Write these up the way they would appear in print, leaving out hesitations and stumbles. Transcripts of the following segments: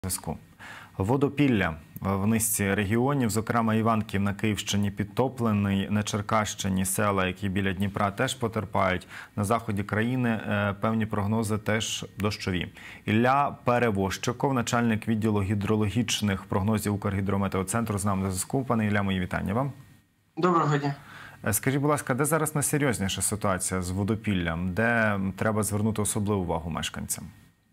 Зв'язку. Водопілля в низці регіонів, зокрема Іванків на Київщині підтоплений, на Черкащині села, які біля Дніпра, теж потерпають. На заході країни певні прогнози теж дощові. Ілля Перевозчиков, начальник відділу гідрологічних прогнозів Укргідрометеоцентру, з нами на зв'язку. Пане Ілля, мої вітання вам. Доброго дня. Скажіть, будь ласка, де зараз найсерйозніша ситуація з водопіллям? Де треба звернути особливу увагу мешканцям?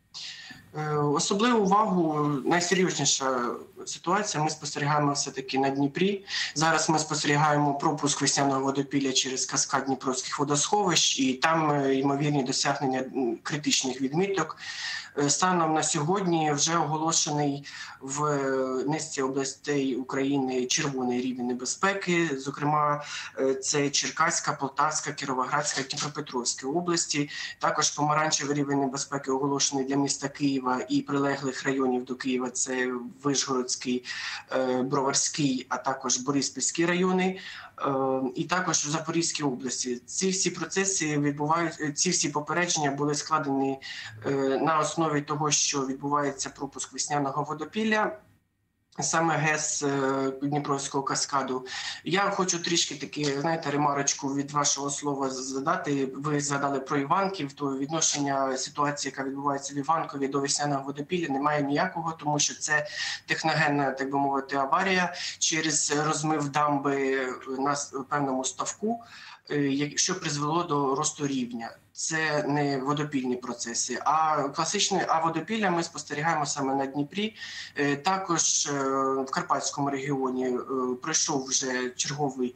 Особливу увагу, найсерйозніша ситуація ми спостерігаємо все-таки на Дніпрі. Зараз ми спостерігаємо пропуск весняного водопілля через каскад Дніпровських водосховищ, і там ймовірні досягнення критичних відміток. Станом на сьогодні вже оголошений в низці областей України червоний рівень небезпеки. Зокрема, це Черкаська, Полтавська, Кіровоградська, Дніпропетровська області. Також помаранчевий рівень небезпеки оголошений для міста Києва і прилеглих районів до Києва. Це Вишгородський, Броварський, а також Бориспільський райони. І також у Запорізькій області. Ці всі процеси відбуваються, ці всі попередження були складені на основі того, що відбувається пропуск весняного водопілля, саме ГЕС Дніпровського каскаду. Я хочу трішки таки, знаєте, ремарочку від вашого слова задати. Ви згадали про Іванків, то відношення ситуації, яка відбувається в Іванкові до весняного водопілля, немає ніякого, тому що це техногенна, так би мовити, аварія через розмив дамби на певному ставку, що призвело до росту рівня. Це не водопільні процеси, а класичне водопілля ми спостерігаємо саме на Дніпрі. Також в Карпатському регіоні пройшов вже черговий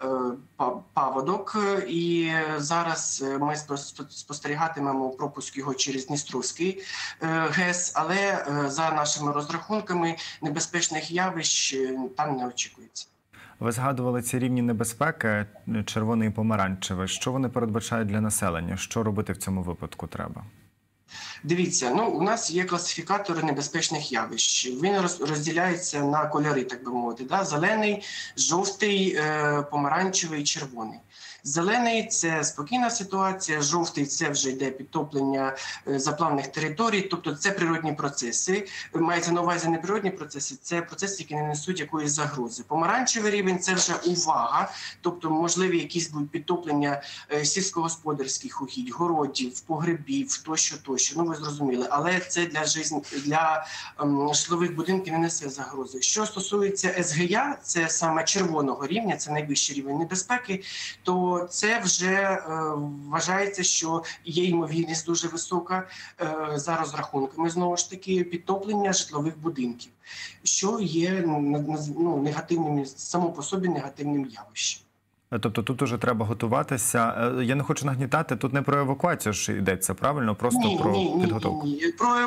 паводок, і зараз ми спостерігатимемо пропуск його через Дністровський ГЕС, але за нашими розрахунками небезпечних явищ там не очікується. Ви згадували ці рівні небезпеки, червоний і помаранчевий. Що вони передбачають для населення? Що робити в цьому випадку треба? Дивіться, у нас є класифікатори небезпечних явищ. Він розділяється на кольори, так би мовити. Да? Зелений, жовтий, помаранчевий, червоний. Зелений – це спокійна ситуація, жовтий – це вже йде підтоплення заплавних територій, тобто це природні процеси. Мається на увазі не природні процеси, це процеси, які не несуть якоїсь загрози. Помаранчевий рівень – це вже увага, тобто можливі якісь будуть підтоплення сільськогосподарських угідь, городів, погребів, тощо. Ви зрозуміли. Але це для житлових будинків не несе загрози. Що стосується СГЯ, це саме червоного рівня, це найвищий рівень небезпеки, то це вже вважається, що є ймовірність дуже висока за розрахунками, знову ж таки, підтоплення житлових будинків, що є негативним, само по собі негативним явищем. Тобто тут уже треба готуватися. Я не хочу нагнітати, тут не про евакуацію ж йдеться, правильно? Просто про підготовку. Ні.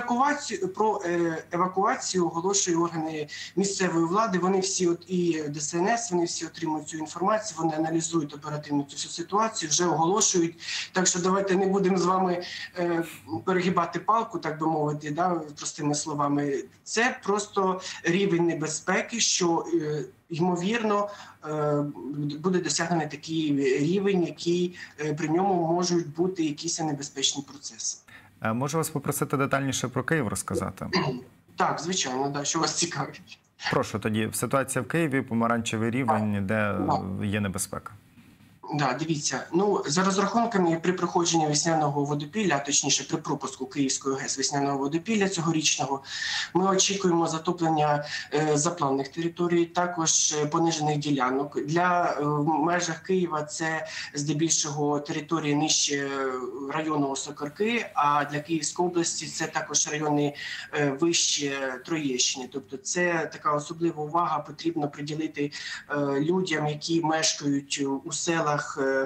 Про евакуацію оголошують органи місцевої влади. Вони всі, і ДСНС, вони всі отримують цю інформацію, вони аналізують оперативно цю всю ситуацію, вже оголошують. Так що давайте не будемо з вами перегибати палку, так би мовити, простими словами. Це просто рівень небезпеки, що ймовірно, буде досягнений такий рівень, який при ньому можуть бути якісь небезпечні процеси. Можу вас попросити детальніше про Київ розказати? Так, звичайно, що вас цікавить. Прошу тоді, ситуація в Києві, помаранчевий рівень, де є небезпека. Дивіться, за розрахунками при проходженні весняного водопілля, а точніше при пропуску Київської ГЕС весняного водопілля цьогорічного, ми очікуємо затоплення заплавних територій, також понижених ділянок. В межах Києва це здебільшого території нижче району Осокорки, а для Київської області це також райони вище Троєщини. Тобто це така особлива увага потрібно приділити людям, які мешкають у селах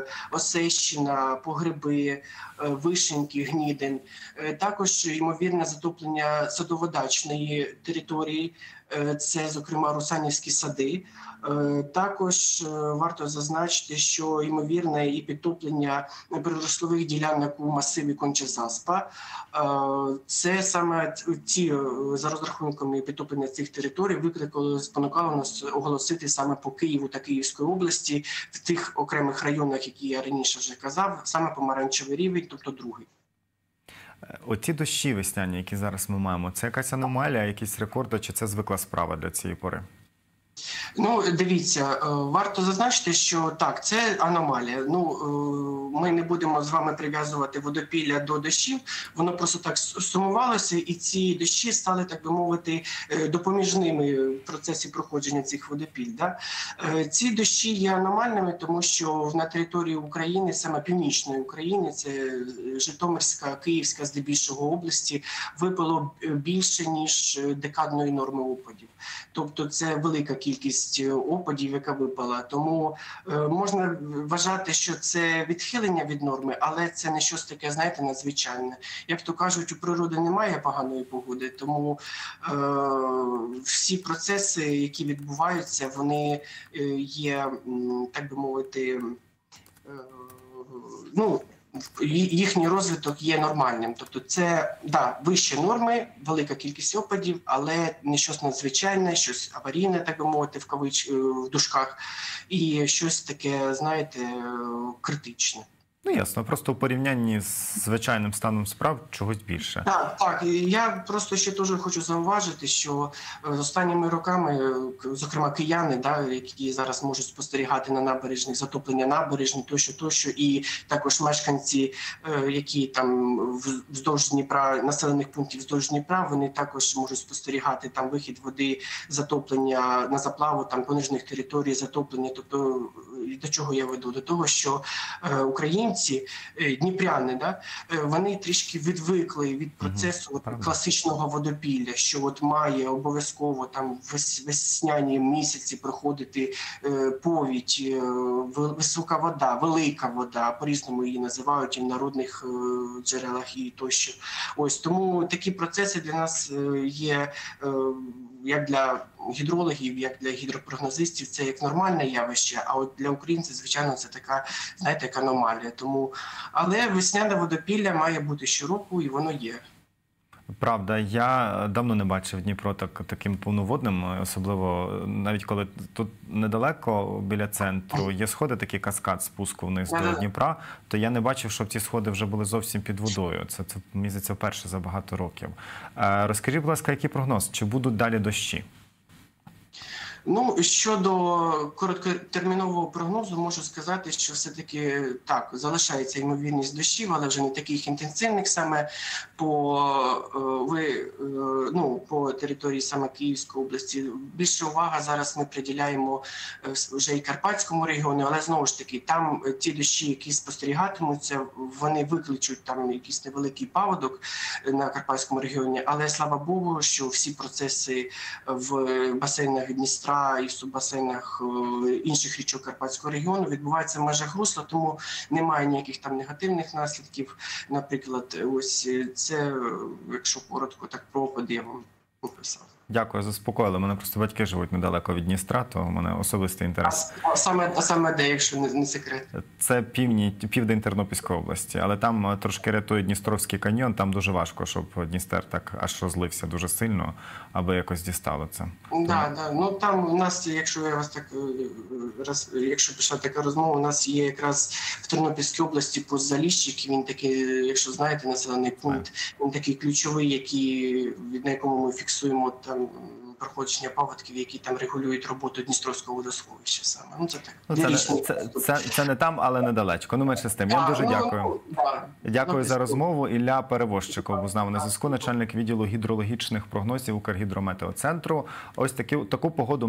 Осещина, Погреби, Вишеньки, Гнідин. Також ймовірне затоплення садоводачної території, це, зокрема, Русанівські сади. Також варто зазначити, що ймовірне і підтоплення приростових ділянок у масиві Конча-Заспа. Це саме ці, за розрахунками підтоплення цих територій, спонукало нас оголосити саме по Києву та Київської області, в тих окремих районах, які я раніше вже казав, саме помаранчевий рівень, тобто другий. Оці дощі весняні, які зараз ми маємо, це якась аномалія, якісь рекорди, чи це звикла справа для цієї пори? Ну, дивіться, варто зазначити, що так, це аномалія. Ми не будемо з вами прив'язувати водопілля до дощів, воно просто так сумувалося, і ці дощі стали, так би мовити, допоміжними в процесі проходження цих водопіль. Да? Ці дощі є аномальними, тому що на території України, саме північної України, це Житомирська, Київська, здебільшого області, випало більше, ніж декадної норми опадів. Тобто це велика кількість опадів, яка випала. Тому можна вважати, що це відхилення від норми, але це не щось таке, знаєте, надзвичайне. Як то кажуть, у природи немає поганої погоди, тому всі процеси, які відбуваються, вони є, так би мовити, їхній розвиток є нормальним. Тобто це, вищі норми, велика кількість опадів, але не щось надзвичайне, щось аварійне, так би мовити, в дужках, і щось таке, знаєте, критичне. Ну, ясно, просто у порівнянні з звичайним станом справ чогось більше. Так. Я просто ще теж хочу зауважити, що останніми роками, зокрема кияни, які зараз можуть спостерігати на набережних, затоплення набережні, тощо, і також мешканці, які там вздовж Дніпра, населених пунктів вздовж Дніпра, вони також можуть спостерігати там вихід води, затоплення на заплаву, там понижних територій, затоплення. Тобто, до чого я веду? До того, що українці, дніпряни, вони трішки відвикли від процесу класичного водопілля, що має обов'язково там весняні місяці проходити повідь, висока вода, велика вода, по-різному її називають і в народних джерелах і тощо. Ось тому такі процеси для нас є, як для гідрологів, як для гідропрогнозистів, це як нормальне явище, а от для українців, звичайно, це така, знаєте, як аномалія. Але весняне водопілля має бути щороку, і воно є. Правда, я давно не бачив Дніпро таким повноводним, особливо навіть коли тут недалеко біля центру є сходи, такий каскад спуску вниз до Дніпра, то я не бачив, щоб ці сходи вже були зовсім під водою. Це мені здається, вперше за багато років. Розкажіть, будь ласка, який прогноз? Чи будуть далі дощі? Щодо короткотермінового прогнозу, можу сказати, що все-таки так, залишається ймовірність дощів, але вже не таких інтенсивних саме по території саме Київської області. Більше уваги зараз ми приділяємо вже і Карпатському регіону, але знову ж таки, там ті дощі, які спостерігатимуться, вони викличуть там якийсь невеликий паводок на Карпатському регіоні, але слава Богу, що всі процеси в басейнах Дністра і в суббасейнах інших річок Карпатського регіону відбуваються в межах русла, тому немає ніяких там негативних наслідків. Наприклад, ось це, якщо коротко, так про опади я вам описав. Дякую, заспокоїли. Мене просто батьки живуть недалеко від Дністра, то в мене особистий інтерес. А саме де, якщо не секрет? Це південь Тернопільської області, але там трошки рятує Дністровський каньйон, там дуже важко, щоб Дністер так аж розлився дуже сильно, аби якось дістало це. Ну там у нас, якщо я вас так, якщо пішла така розмова, у нас є якраз в Тернопільській області Заліщик, він такий, якщо знаєте, населений пункт, він такий ключовий, на якому ми фіксуємо там проходження паводків, які там регулюють роботу Дністровського водосховища саме. Це не там, але недалечко. Менше з тим. Я вам дуже дякую. Дякую за розмову. Ілля Перевозчиков був з нами на зв'язку, начальник відділу гідрологічних прогнозів Укргідрометеоцентру. Ось таку погоду